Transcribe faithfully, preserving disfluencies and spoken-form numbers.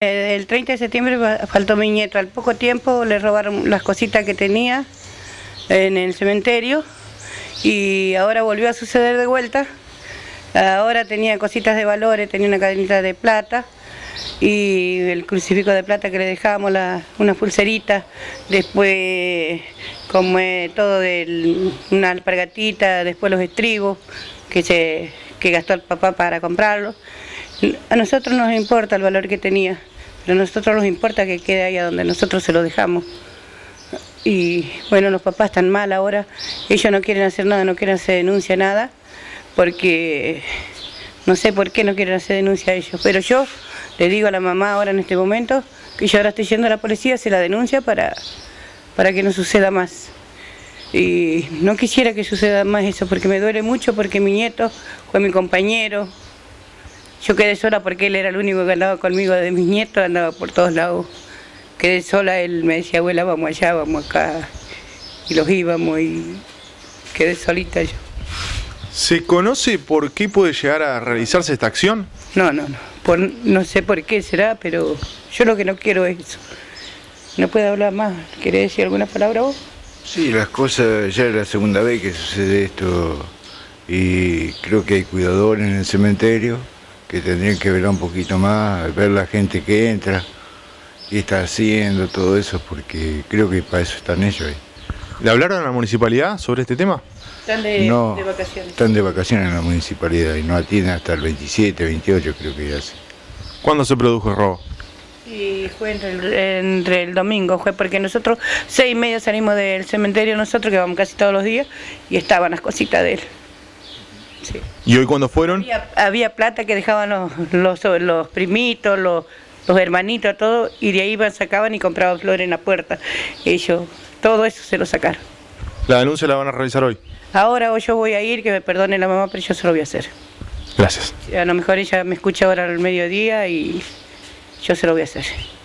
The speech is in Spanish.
El treinta de septiembre faltó mi nieto, al poco tiempo le robaron las cositas que tenía en el cementerio y ahora volvió a suceder de vuelta. Ahora tenía cositas de valores, tenía una cadenita de plata y el crucifijo de plata que le dejamos, la, una pulserita, después como eh, todo de una alpargatita, después los estribos que, se, que gastó el papá para comprarlo. A nosotros nos importa el valor que tenía, pero a nosotros nos importa que quede ahí a donde nosotros se lo dejamos. Y bueno, los papás están mal ahora, ellos no quieren hacer nada, no quieren hacer denuncia, nada, porque no sé por qué no quieren hacer denuncia a ellos, pero yo le digo a la mamá ahora en este momento que yo ahora estoy yendo a la policía a hacer la denuncia para, para que no suceda más. Y no quisiera que suceda más eso, porque me duele mucho, porque mi nieto fue mi compañero. Yo quedé sola porque él era el único que andaba conmigo de mis nietos, andaba por todos lados. Quedé sola, él me decía, abuela, vamos allá, vamos acá, y los íbamos y quedé solita yo. ¿Se conoce por qué puede llegar a realizarse esta acción? No, no, no, por, no sé por qué será, pero yo lo que no quiero es eso. ¿No puede hablar más? ¿Querés decir alguna palabra vos? Sí, las cosas, ya es la segunda vez que sucede esto y creo que hay cuidadores en el cementerio que tendrían que velar un poquito más, ver la gente que entra, qué está haciendo, todo eso, porque creo que para eso están ellos ahí. ¿Le hablaron a la municipalidad sobre este tema? Están de, no, de vacaciones. Están de vacaciones en la municipalidad y no atienden hasta el veintisiete, veintiocho creo que ya hace. ¿Cuándo se produjo el robo? Y fue entre el, entre el domingo, fue porque nosotros seis y media salimos del cementerio, nosotros que vamos casi todos los días, y estaban las cositas de él. Sí. ¿Y hoy cuando fueron? Había, había plata que dejaban los, los, los primitos, los, los hermanitos, todo, y de ahí iban, sacaban y compraban flores en la puerta. Ellos, todo eso se lo sacaron. ¿La denuncia la van a realizar hoy? Ahora yo voy a ir, que me perdone la mamá, pero yo se lo voy a hacer. Gracias. A lo mejor ella me escucha ahora al mediodía y yo se lo voy a hacer.